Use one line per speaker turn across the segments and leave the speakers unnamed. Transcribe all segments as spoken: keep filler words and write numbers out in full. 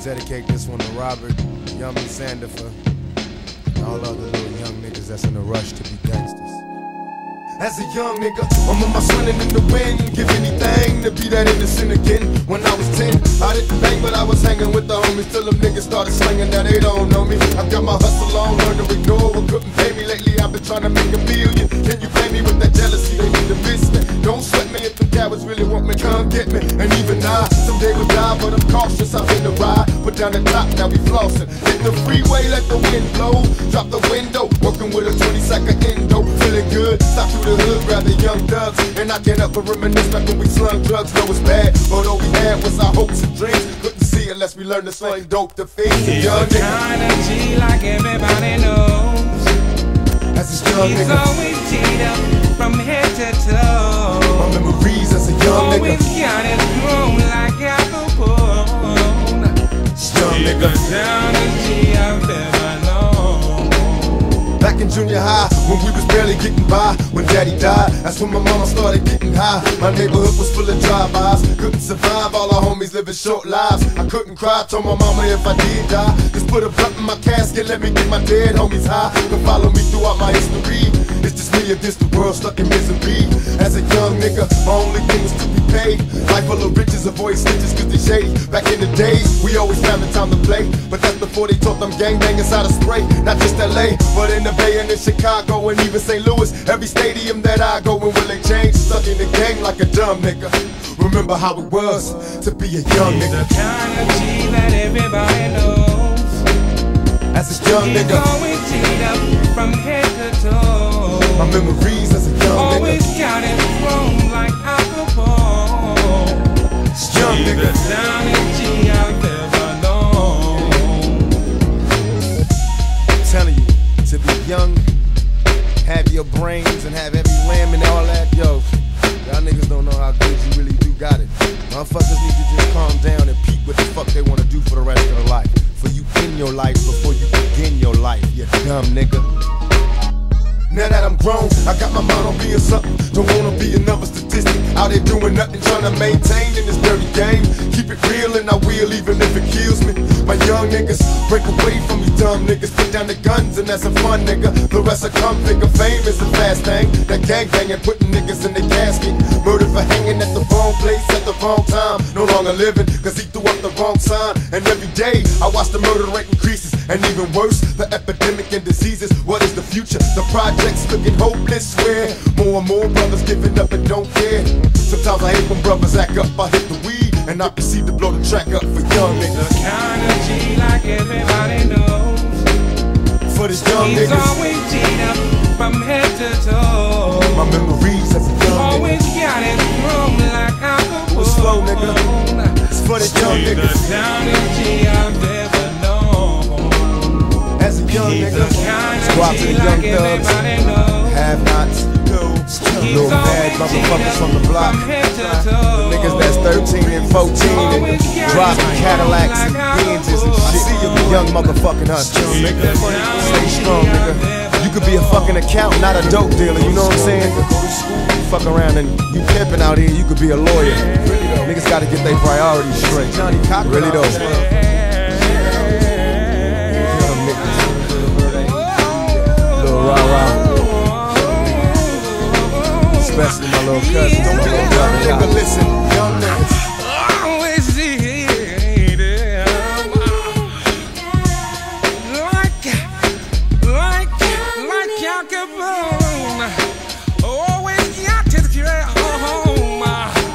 dedicate this one to Robert, Yummy Sandifer, and all other little young niggas that's in a rush to be gangsters. As a young nigga, I'm on my swinging in the wind. Give anything to be that innocent again. When I was ten, I didn't bang, but I was hanging with the homies till them niggas started slinging. Now they don't know me. I got my hustle on, learned to ignore what couldn't pay me. Lately I've been trying to make a million. Can you blame me with that jealousy? They need to miss me. Don't sweat me if the cowards really want me, come get me. And even I, someday will die, but I'm cautious. I've been the ride, put down the top, now we flossing. Hit the freeway, let the wind blow. Drop the window, working with a twenty second endo. Feeling good, stop through the hood, grab the young thugs. And I get up and reminisce back when we slung drugs. Know it's bad, but all we had was our hopes and dreams. Couldn't see unless we learned to slang dope to feed.
He's a kind of G like everybody knows.
As a young
He's
nigga,
always teed up from head to toe.
my memories as a young
Always
nigga.
got it grown like apple bone.
Young
He's
nigga.
the downest G I've ever known.
Back in junior high, when we was barely getting by, when daddy died, that's when my mama started getting high. My neighborhood was full of drive-bys, couldn't survive, all our homies living short lives. I couldn't cry, told my mama if I did die, just put a blunt in my casket, let me get my dead homies high. Could follow me throughout my history, it's just me against the world stuck in misery. As a young nigga, my only thing was to be paid. Life full of riches, avoid stitches cause they shady. Back in the days, we always found the time to play, but that's before they taught them gangbangers how to spray. Not just L A, but in the Bay and in Chicago and even Saint Louis. Every stadium that I go in will they change. Stuck in the game like a dumb nigga. Remember how it was to be a young
He's
nigga.
the kind of G that everybody knows.
As a young
He's
nigga,
always teed up from head to toe.
my memories as a young
Always
nigga.
got it grown like apple bone.
Young
He's
nigga.
the downest G I've ever known.
I'm telling you, to be young, have your brains and have every limb and all that, yo, y'all niggas don't know how good you really do got it. Motherfuckers need to just calm down and peep what the fuck they wanna do for the rest of their life. For you in your life before you begin your life, you dumb nigga. Now that I'm grown, I got my mind on being something. Don't wanna be another statistic out there doing nothing, trying to maintain in this dirty game. Keep it real and I will, even if it kills me. My young niggas, break away from me dumb niggas. Put down the guns and that's a fun nigga. The rest will come, figure fame is a fast thing. That gang banging, putting niggas in the casket. Murder for hanging at the wrong place at the wrong time. No longer living, cause he threw up the wrong sign. And every day, I watch the murder rate increases. And even worse, the epidemic and diseases. What is the future? The projects looking hopeless, swear. More and more brothers giving up and don't care. Sometimes I hate when brothers act up, I hit the weed. And I proceed to blow the track up for young
He's
niggas.
the kind of G like everybody knows.
For the young
He's
niggas,
always teed up from head to toe.
my memories as a young
Always
nigga.
got it grown like apple
What's slow, nigga?
bone.
It's for the young
He's the
niggas.
downest G I've ever known.
As a young
He's
nigga,
the kind
squad
of
to
G
the young
like
thugs,
everybody knows.
have nots,
He's
little mad
always
motherfuckers
teed
from the
up
block.
from head to toe.
Niggas that's thirteen and fourteen and driving Cadillacs and Benzes and shit. See you, young motherfucking hustler. Nigga, stay strong, nigga. You could be a fucking accountant, not a dope dealer. You know what I'm saying? Fuck around and you pimping out here. You could be a lawyer. Niggas got to get their priorities straight. Really though. Young niggas. Little rah rah. Especially my little cousin. Don't get young nigga, listen, young niggas.
Always need him. Like, like, like Al Capone. Always got his girl home.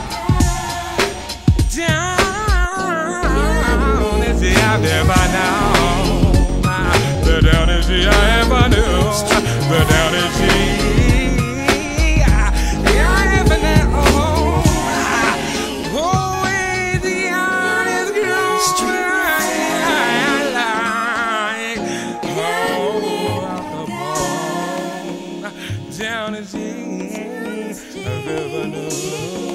Down is the I never know. The down is the I ever knew. The down is the down as I've ever known.